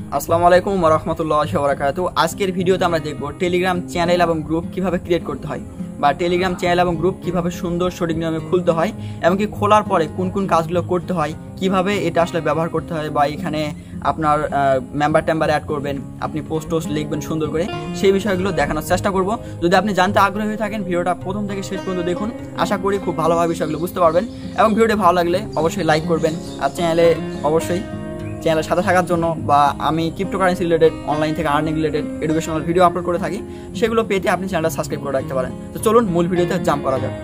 আসসালামু আলাইকুম ওয়া রাহমাতুল্লাহি ওয়া বারাকাতুহু। আজকের ভিডিওতে আমরা দেখব টেলিগ্রাম চ্যানেল এবং গ্রুপ কিভাবে ক্রিয়েট করতে হয় বা টেলিগ্রাম চ্যানেল এবং গ্রুপ কিভাবে সুন্দর সঠিক নিয়মে খুলতে হয় এবং কি খোলার পরে কোন কোন কাজগুলো করতে হয়, কিভাবে এটা আসলে ব্যবহার করতে হয় বা এখানে আপনার মেম্বার টেম্বার অ্যাড করবেন, আপনি পোস্ট লিখবেন সুন্দর করে, সেই বিষয়গুলো দেখানোর চেষ্টা করব। যদি আপনি জানতে আগ্রহী হয়ে থাকেন ভিডিওটা প্রথম থেকে শেষ পর্যন্ত দেখুন, আশা করি খুব ভালোভাবে বিষয়গুলো বুঝতে পারবেন। এবং ভিডিওটি ভালো লাগলে অবশ্যই লাইক করবেন আর চ্যানেলের সাথে থাকার জন্য বা আমি ক্রিপ্টোকারেন্সি রিলেটেড, অনলাইন থেকে earning related educational video upload করে থাকি, সেগুলো পেতে আপনি চ্যানেলটা সাবস্ক্রাইব করে রাখতে পারেন। তো চলুন মূল ভিডিওতে জাম্প করা যাক।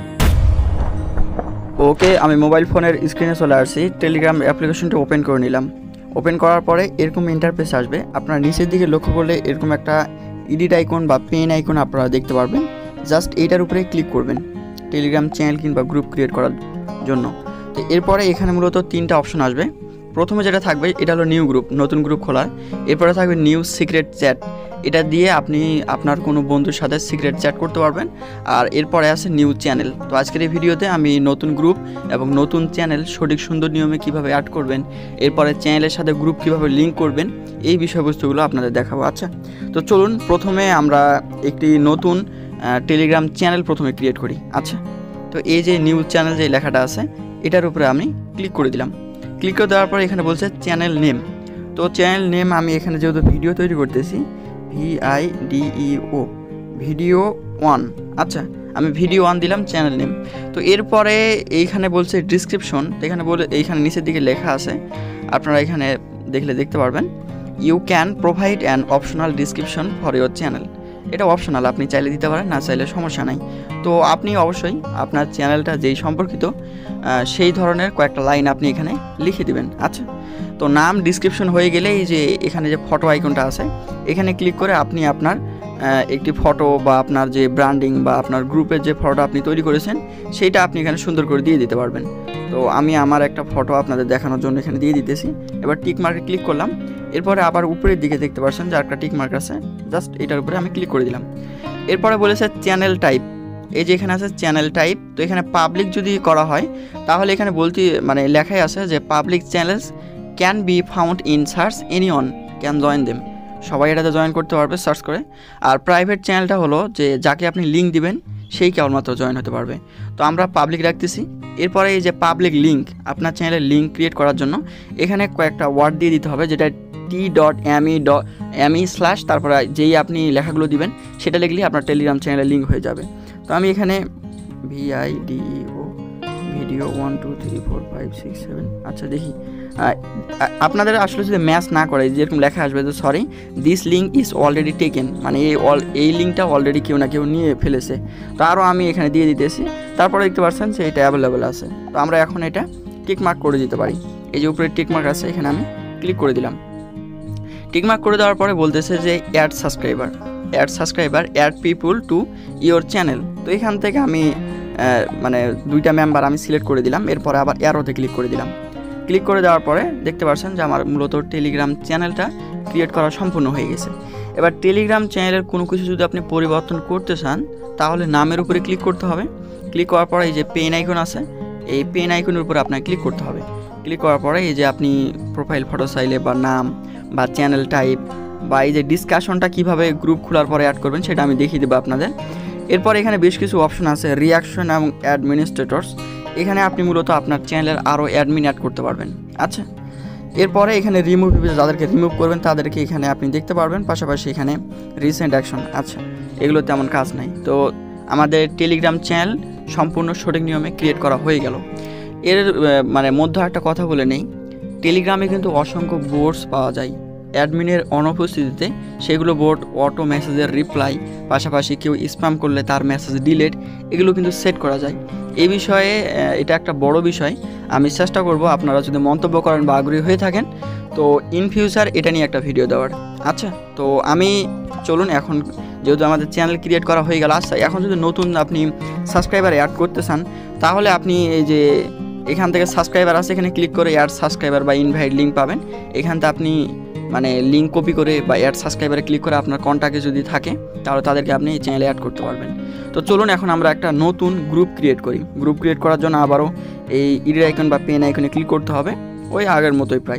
ওকে, আমি মোবাইল ফোনের স্ক্রিনে চলে আসছি, টেলিগ্রাম অ্যাপ্লিকেশনটা ওপেন করে নিলাম। ওপেন করার পরে এরকম ইন্টারফেস আসবে। আপনারা নিচের দিকে লক্ষ্য করলে এরকম একটা এডিট আইকন বা পেন আইকন আপনারা দেখতে পারবেন। জাস্ট এইটার উপরে ক্লিক করবেন টেলিগ্রাম চ্যানেল কিংবা গ্রুপ ক্রিয়েট করার জন্য। তো এরপরে এখানে মূলত তিনটা অপশন আসবে। প্রথমে যেটা থাকবে এটা হলো নিউ গ্রুপ, নতুন গ্রুপ খোলার। এরপরে থাকবে নিউ সিক্রেট চ্যাট, এটা দিয়ে আপনি আপনার কোনো বন্ধুর সাথে সিক্রেট চ্যাট করতে পারবেন। আর এরপরে আছে নিউ চ্যানেল। তো আজকের এই ভিডিওতে আমি নতুন গ্রুপ এবং নতুন চ্যানেল সঠিক সুন্দর নিয়মে কিভাবে অ্যাড করবেন, এরপরে চ্যানেলের সাথে গ্রুপ কিভাবে লিঙ্ক করবেন, এই বিষয়বস্তুগুলো আপনাদের দেখাবো। আচ্ছা, তো চলুন প্রথমে আমরা একটি নতুন টেলিগ্রাম চ্যানেল প্রথমে ক্রিয়েট করি। আচ্ছা, তো এই যে নিউ চ্যানেল যে লেখাটা আছে এটার উপরে আমি ক্লিক করে দিলাম। ক্লিক করে দেওয়ার পরে এখানে বলছে চ্যানেল নেম। তো চ্যানেল নেম আমি এখানে যেহেতু ভিডিও তৈরি করতেছি, VIDEO, ভিডিও 1। আচ্ছা, আমি ভিডিও 1 দিলাম চ্যানেল নেম। তো এরপরে এইখানে বলছে ডিসক্রিপশন। এখানে এইখানে নিচের দিকে লেখা আছে, আপনারা এখানে দেখতে পারবেন, you can provide an optional description for your channel. এটা অপশনাল, আপনি চাইলে দিতে পারেন, না চাইলে সমস্যা নাই। তো আপনি অবশ্যই আপনার চ্যানেলটা যেই সম্পর্কিত সেই ধরনের কয়েকটা লাইন আপনি এখানে লিখে দিবেন। আচ্ছা, তো নাম ডিসক্রিপশন হয়ে গেলে এই যে এখানে যে ফটো আইকনটা আছে এখানে ক্লিক করে আপনি আপনার একটি ফটো বা আপনার যে ব্র্যান্ডিং বা আপনার গ্রুপের যে ফটোটা আপনি তৈরি করেছেন সেইটা আপনি এখানে সুন্দর করে দিয়ে দিতে পারবেন। তো আমি আমার একটা ফটো আপনাদের দেখানোর জন্য এখানে দিয়ে দিতেছি। এবার টিক মার্কে ক্লিক করলাম। এরপরে আবার উপরের দিকে দেখতে পাচ্ছেন যে একটা টিক মার্ক আছে, জাস্ট এটার উপরে আমি ক্লিক করে দিলাম। এরপরে বলেছে চ্যানেল টাইপ, এই যে এখানে আছে চ্যানেল টাইপ। তো এখানে পাবলিক যদি করা হয় তাহলে এখানে লেখাই আছে যে public channels can be found in search, anyone can join them, সবাই এটাতে জয়েন করতে পারবে সার্চ করে। আর প্রাইভেট চ্যানেলটা হলো যে যাকে আপনি লিঙ্ক দিবেন সেই কেবলমাত্র জয়েন হতে পারবে। তো আমরা পাবলিক রাখতেছি। এরপরে এই যে পাবলিক লিঙ্ক, আপনার চ্যানেলের লিঙ্ক ক্রিয়েট করার জন্য এখানে কয়েকটা ওয়ার্ড দিয়ে দিতে হবে, যেটা t.me/ তারপরে যেই আপনি লেখাগুলো দিবেন সেটা লিখলেই আপনার টেলিগ্রাম চ্যানেলের লিঙ্ক হয়ে যাবে। তো আমি এখানে VIDEO, ভিডিও 1 2 3 4 5 6 7। আচ্ছা, দেখি আপনাদের আসলে যদি ম্যাচ না করে যেরকম লেখা আসবে যে sorry this link is already taken, মানে এই লিঙ্কটা অলরেডি কেউ না কেউ নিয়ে ফেলেছে। তো আরও আমি এখানে দিয়ে দিতেছি। তারপরে দেখতে পাচ্ছেন যে এটা অ্যাভেলেবেল আছে। তো আমরা এখন এটা টিকমার্ক করে দিতে পারি। এই যে উপরে টিকমার্ক আছে এখানে আমি ক্লিক করে দিলাম। টিকমার্ক করে দেওয়ার পরে বলতেছে যে add subscriber add people to your channel. তো এখান থেকে আমি দুইটা মেম্বার আমি সিলেক্ট করে দিলাম। এরপরে আবার অ্যারোতে ক্লিক করে দিলাম। ক্লিক করে দেওয়ার পরে দেখতে পাচ্ছেন যে আমার মূলত টেলিগ্রাম চ্যানেলটা ক্রিয়েট করা সম্পূর্ণ হয়ে গেছে। এবার টেলিগ্রাম চ্যানেলের কোনো কিছু যদি আপনি পরিবর্তন করতে চান তাহলে নামের উপরে ক্লিক করতে হবে। ক্লিক করার পরে এই যে পেন আইকন আছে, এই পেন আইকনের উপরে আপনাকে ক্লিক করতে হবে। ক্লিক করার পরে এই যে আপনি প্রোফাইল ফটো চাইলে বা নাম বা চ্যানেল টাইপ বা এই যে ডিসকাশনটা কীভাবে গ্রুপ খোলার পরে অ্যাড করবেন সেটা আমি দেখিয়ে দেবো আপনাদের। এরপর এখানে বেশ কিছু অপশন আছে, রিয়াকশন এবং অ্যাডমিনিস্ট্রেটরস। এখানে আপনি মূলত আপনার চ্যানেলের আরও অ্যাডমিন অ্যাড করতে পারবেন। আচ্ছা, এরপরে এখানে রিমুভ, যাদেরকে রিমুভ করবেন তাদেরকে এখানে আপনি দেখতে পারবেন। পাশাপাশি এখানে রিসেন্ট অ্যাকশন। আচ্ছা, এগুলো তেমন কাজ নাই। তো আমাদের টেলিগ্রাম চ্যানেল সম্পূর্ণ সঠিক নিয়মে ক্রিয়েট করা হয়ে গেল। এর মধ্যে একটা কথা বলে নেই, টেলিগ্রামে কিন্তু অসংখ্য বোর্ডস পাওয়া যায় অ্যাডমিনের অনুপস্থিতিতে। সেগুলো বোর্ড অটো মেসেজের রিপ্লাই, পাশাপাশি কেউ স্প্যাম করলে তার মেসেজ ডিলিট, এগুলো কিন্তু সেট করা যায়। এই বিষয়ে এটা একটা বড় বিষয়। আমি চেষ্টা করব আপনারা যদি মন্তব্য করেন বা আগ্রহী হয়ে থাকেন তো ইন ফিউচার এটা নিয়ে একটা ভিডিও দেওয়ার। আচ্ছা, তো আমি চলুন এখন যেহেতু আমাদের চ্যানেল ক্রিয়েট করা হয়ে গেল। আচ্ছা, এখন যদি নতুন আপনি সাবস্ক্রাইবার অ্যাড করতে চান তাহলে আপনি এই যে এখান থেকে সাবস্ক্রাইবার আছে এখানে ক্লিক করে অ্যাড সাবস্ক্রাইবার বা ইনভাইট লিঙ্ক পাবেন। এখান থেকে আপনি লিঙ্ক কপি করে বা অ্যাড সাবস্ক্রাইবারে ক্লিক করে আপনার কন্ট্যাক্টে যদি থাকে তাহলে তাদেরকে আপনি এই চ্যানেলে অ্যাড করতে পারবেন। তো চলুন এখন আমরা একটা নতুন গ্রুপ ক্রিয়েট করি। গ্রুপ ক্রিয়েট করার জন্য আবারও এই এডিট আইকন বা পেন আইকনে ক্লিক করতে হবে, ওই আগের মতোই প্রায়।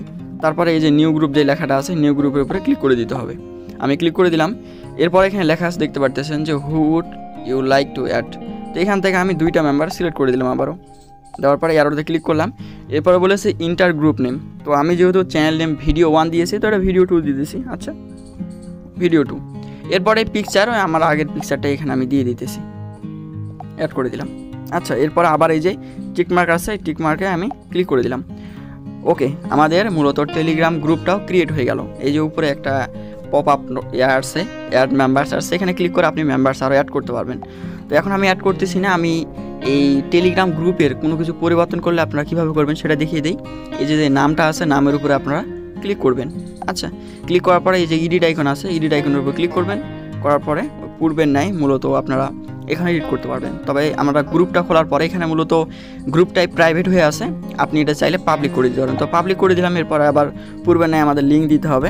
তারপরে এই যে নিউ গ্রুপ যে লেখাটা আছে নিউ গ্রুপের উপরে ক্লিক করে দিতে হবে। আমি ক্লিক করে দিলাম। এরপর এখানে লেখা আছে দেখতে পারতেছেন যে who would you like to add. তো এখান থেকে আমি 2টা মেম্বার সিলেক্ট করে দিলাম আবারও। দেওয়ার পরে অ্যারোতে ক্লিক করলাম। এরপরে বলেছে ইন্টার গ্রুপ নেম। তো আমি যেহেতু চ্যানেল নেম ভিডিও 1 দিয়েছি তো এটা ভিডিও 2 দিয়ে দিয়েছি। আচ্ছা, ভিডিও 2। এরপরে পিকচার আমার আগের পিকচারটা এখানে আমি দিয়ে দিতেছি, অ্যাড করে দিলাম। আচ্ছা, এরপর আবার এই যে টিকমার্ক আছে টিকমার্কে আমি ক্লিক করে দিলাম। ওকে, আমাদের মূলত টেলিগ্রাম গ্রুপটাও ক্রিয়েট হয়ে গেল। এই যে উপরে একটা পপ আপ আসছে, অ্যাড মেম্বার্স আসছে, এখানে ক্লিক করে আপনি মেম্বার্স আরও অ্যাড করতে পারবেন। তো এখন আমি অ্যাড করতেছি না, আমি এই টেলিগ্রাম গ্রুপের কোনো কিছু পরিবর্তন করলে আপনারা কীভাবে করবেন সেটা দেখিয়ে দিই। এই যে নামটা আছে নামের উপরে আপনারা ক্লিক করবেন। আচ্ছা, ক্লিক করার পরে এই যে এডিট আইকন আছে এডিট আইকনের উপর ক্লিক করবেন। করার পরে পূর্বের ন্যায় মূলত আপনারা এখানে এডিট করতে পারবেন। তবে আমরা গ্রুপটা খোলার পরে এখানে মূলত গ্রুপটাই প্রাইভেট হয়ে আছে, আপনি এটা চাইলে পাবলিক করে দিতে পারেন। তো পাবলিক করে দিলাম। এরপরে আবার পূর্বের ন্যায় আমাদের লিঙ্ক দিতে হবে।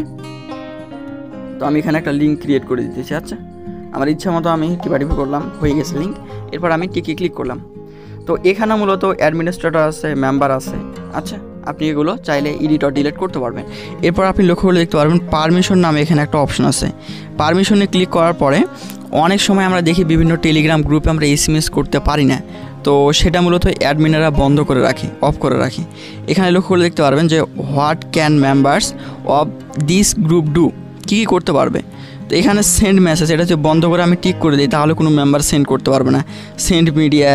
তো আমি এখানে একটা লিঙ্ক ক্রিয়েট করে দিতেছি। আচ্ছা, আমার ইচ্ছা মতো আমি টিপাটিপি করলাম, হয়ে গেছে লিঙ্ক। এরপর আমি টিকে ক্লিক করলাম। তো এখানে মূলত অ্যাডমিনিস্ট্রেটর আছে, মেম্বার আছে। আচ্ছা, আপনি এগুলো চাইলে এডিট অর ডিলিট করতে পারবেন। এরপর আপনি লক্ষ্য করে দেখতে পারবেন পারমিশন নামে এখানে একটা অপশন আছে। পারমিশনে ক্লিক করার পরে অনেক সময় আমরা দেখি বিভিন্ন টেলিগ্রাম গ্রুপে আমরা এসএমএস করতে পারি না, তো সেটা মূলত অ্যাডমিনেরা বন্ধ করে রাখে, অফ করে রাখে। এখানে লক্ষ্য করে দেখতে পারবেন যে what can members of this group do, কী কী করতে পারবে। তো এখানে সেন্ড মেসেজ, এটা হচ্ছে বন্ধ করে আমি টিক করে দিই, তাহলে কোনো মেম্বার সেন্ড করতে পারবে না। সেন্ড মিডিয়া,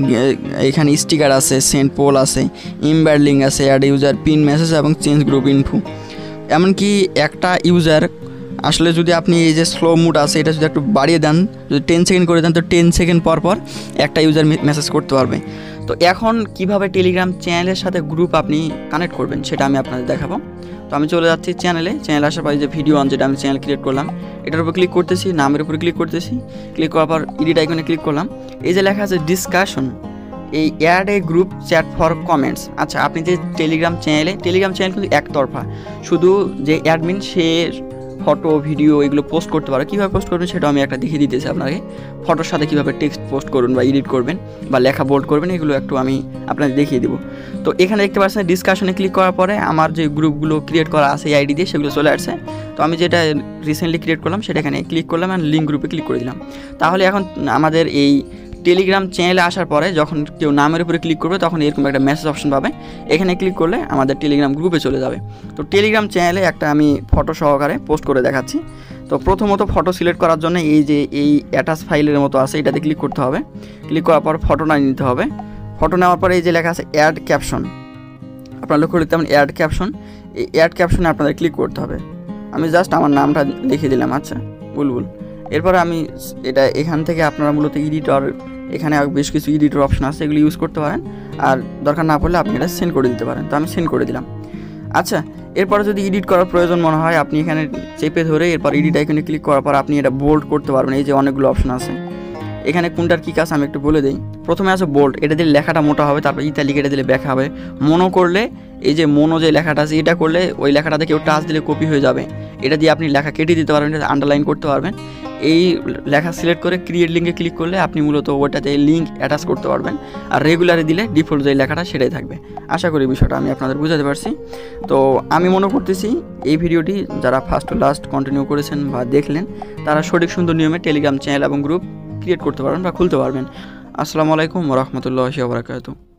এখানে স্টিকার আছে, সেন্ড পোল আছে, ইমব্যাড লিঙ্ক আছে, অ্যাড ইউজার, পিন মেসেজ এবং চেঞ্জ গ্রুপ ইনফো। এমনকি একটা ইউজার আসলে যদি আপনি এই যে স্লো মুড আছে এটা যদি একটু বাড়িয়ে দেন, যদি 10 সেকেন্ড করে দেন তো 10 সেকেন্ড পর পর একটা ইউজার মেসেজ করতে পারবে। তো এখন কিভাবে টেলিগ্রাম চ্যানেলের সাথে গ্রুপ আপনি কানেক্ট করবেন সেটা আমি আপনাদের দেখাবো। তো আমি চলে যাচ্ছি চ্যানেলে আসার পরে যে ভিডিও অন যেটা আমি চ্যানেল ক্রিয়েট করলাম এটার উপর ক্লিক করতেছি, নামের উপর ক্লিক করতেছি। ক্লিক করার পর এডিট আইকনে ক্লিক করলাম। এই যে লেখা আছে ডিসকাশন, এই add a group chat for comments. আচ্ছা, আপনি যে টেলিগ্রাম চ্যানেল কিন্তু একতরফা, শুধু যে অ্যাডমিন সে ফটো ভিডিও এগুলো পোস্ট করতে পারো। কীভাবে পোস্ট করবেন সেটাও আমি একটা দেখিয়ে দিতেছি আপনাকে। ফটোর সাথে কীভাবে টেক্সট পোস্ট করবেন বা এডিট করবেন বা লেখা বোল্ড করবেন এগুলো একটু আমি আপনাদের দেখিয়ে দেবো। তো এখানে দেখতে পাচ্ছেন ডিসকাশনে ক্লিক করার পরে আমার যে গ্রুপগুলো ক্রিয়েট করা আছে এই আইডি দিয়ে সেগুলো চলে আসছে। তো আমি যেটা রিসেন্টলি ক্রিয়েট করলাম সেটা এখানে ক্লিক করলাম আর লিঙ্ক গ্রুপে ক্লিক করে দিলাম। তাহলে এখন আমাদের এই টেলিগ্রাম চ্যানেলে আসার পরে যখন কেউ নামের উপরে ক্লিক করবে তখন এরকম একটা মেসেজ অপশন পাবে, এখানে ক্লিক করলে আমাদের টেলিগ্রাম গ্রুপে চলে যাবে। তো টেলিগ্রাম চ্যানেলে একটা আমি ফটো সহকারে পোস্ট করে দেখাচ্ছি। তো প্রথমত ফটো সিলেক্ট করার জন্য এই যে এই অ্যাটাচ ফাইলের মতো আছে এটাতে ক্লিক করতে হবে। ক্লিক করার পর ফটোটা নিতে হবে। ফটো নেওয়ার পরে এই যে লেখা আছে অ্যাড ক্যাপশন, আপনারা লক্ষ্য করতে পারেন অ্যাড ক্যাপশন, এই অ্যাড ক্যাপশনে আপনাদের ক্লিক করতে হবে। আমি জাস্ট আমার নামটা লিখে দিলাম। আচ্ছা, বুলবুল। এরপরে আমি এটা এখান থেকে আপনারা মূলত এডিটর, এখানে বেশ কিছু এডিটর অপশন আছে এগুলো ইউজ করতে পারেন, আর দরকার না পড়লে আপনি এটা সেন্ড করে দিতে পারেন। তো আমি সেন্ড করে দিলাম। আচ্ছা, এরপরে যদি এডিট করার প্রয়োজন মনে হয় আপনি এখানে চেপে ধরে এরপর এডিট আইকনে ক্লিক করার পর আপনি এটা বোল্ড করতে পারবেন। এই যে অনেকগুলো অপশন আছে, এখানে কোনটার কী কাজ আমি একটু বলে দিই। প্রথমে আছে বোল্ড, এটা দিলে লেখাটা মোটা হবে, তারপর ইতালিক এটা দিলে ব্যাখ্যা হবে। মোনো করলে এই যে মোনো যে লেখাটা আছে এটা করলে ওই লেখাটাতে কেউ টাচ দিলে কপি হয়ে যাবে, এটা দিয়ে আপনি লেখা কেটে দিতে পারবেন, এটা আন্ডারলাইন করতে পারবেন। এই লেখা সিলেক্ট করে ক্রিয়েট লিঙ্কে ক্লিক করলে আপনি মূলত ওটাতে লিঙ্ক অ্যাটাচ করতে পারবেন। আর রেগুলারে দিলে ডিফল্ট যে লেখাটা সেটাই থাকবে। আশা করি বিষয়টা আমি আপনাদের বুঝাতে পারছি। তো আমি মনে করতেছি এই ভিডিওটি যারা ফার্স্ট টু লাস্ট কন্টিনিউ করেছেন বা দেখলেন তারা সঠিক সুন্দর নিয়মে টেলিগ্রাম চ্যানেল এবং গ্রুপ ক্রিয়েট করতে পারবেন বা খুলতে পারবেন। আসসালামু আলাইকুম ওয়া রাহমাতুল্লাহি ওয়া বারাকাতুহু।